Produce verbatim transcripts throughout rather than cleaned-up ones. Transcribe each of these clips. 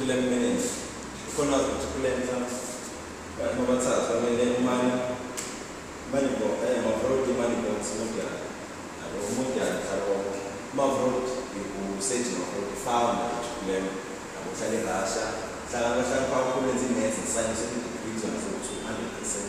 particular minutes. Kuna particular time. But no matter how many money, money box, I am a fraud money box, no yeah. I don't know yeah, I don't. My fraud, you say to my fraud, found particular. I will tell you Russia. So I was trying to put in the nets and sign something to increase on two hundred percent.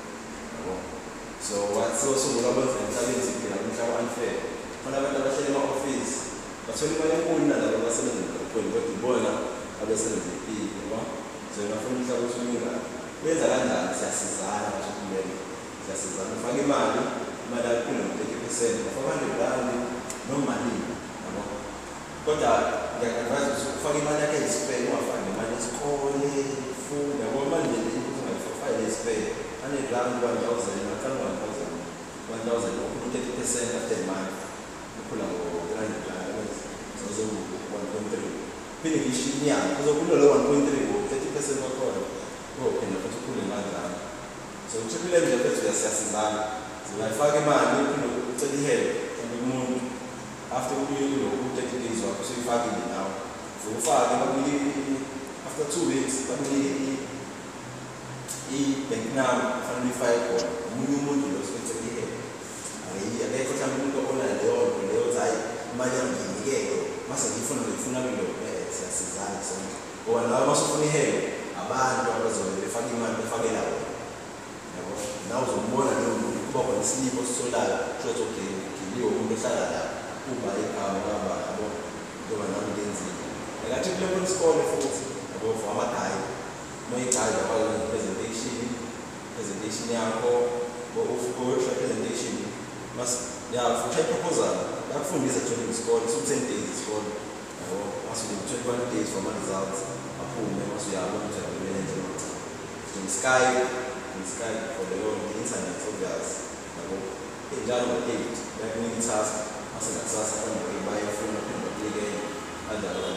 So what's also global and having to be unfair. When I went to the office, but when I went to the office, I was going to go I was going to be so I found out what you mean. Where's the land that says, I have to be just as I'm finding money, my dad couldn't take a percent of one hundred grand, no money. But the advice was finding money I can spend, no finding money is calling, food, and one money for five days pay. And a grand one thousand, and I can one thousand, one thousand, or thirty percent of the month. You pull out grand plans, so one point three. Finish yeah, because I put a one point three or thirty percent of all. Oh, and I put to pull in my grand. So, to pull in the best, we are assessing that. So, I find a man, you know, to the head, and the moon. After we know, we take days off, so we find it now. So, far, after two weeks, we he bank now family five or munu munu los que se dije ahí a ver cosa muy poco la de oro de oro hay mañana que llegue más aquí fue no fue una bilo se hace sale son o nada más fue hero abando a resolver de family de family la na uzo mbona leo kuba kwa silipo solar chocho ke kilio umeshala la kuba ikawa baba abo ndo wanaanza ngati kile kwa school futhi abo for amatai my time about presentation, presentation yako, workshop presentation. Must yeah, for type proposal. That phone is actually scored. So ten days is scored. Must be twenty-one days for my results. A home, must be able to have the management. In Skype, in Skype for the own internet of guys. In January eighth, that means task. Must have access to the buy a phone and play game. And the other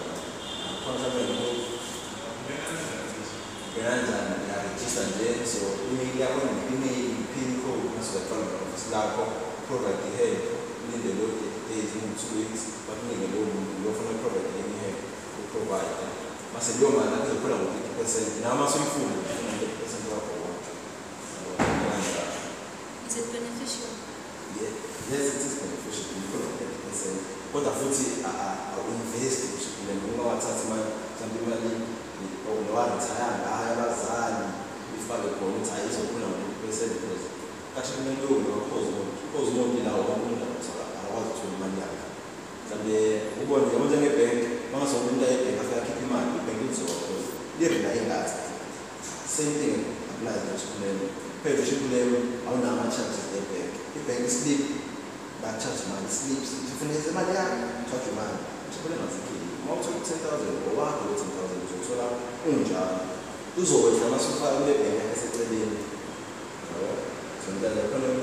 one. And I registered there, so we are going to be pin code, so the Slack product here, in the low days in two weeks, but we will go from the product in here to provide. Macedonia, that is a product of fifty percent. Now, I'm food, one hundred percent of our Is it beneficial? Yeah, yes, it is beneficial. You put fifty percent. But I thought I invest in the more attachment, some people or the one time I have a son before the point I used to put on the percent because actually no cause no cause no in our own I want to money. And the one the other bank, once of the day, after keeping money, banking so they're in that. Same thing applies to them. Pay the them, how much chances they pay. The bank sleep, that church man sleeps. If you finish the money, church man, more than ten thousand or one hundred thousand. So that un job. Those always come as far as they pay as a day. So that the economy